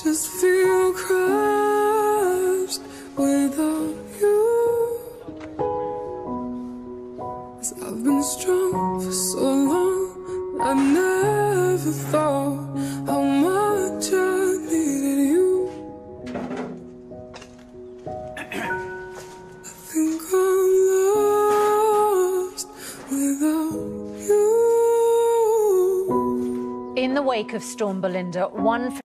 just feel crushed without you. 'Cause I've been strong for so long, I never thought how much I needed you. I think I'm lost without you. In the wake of Storm Belinda, one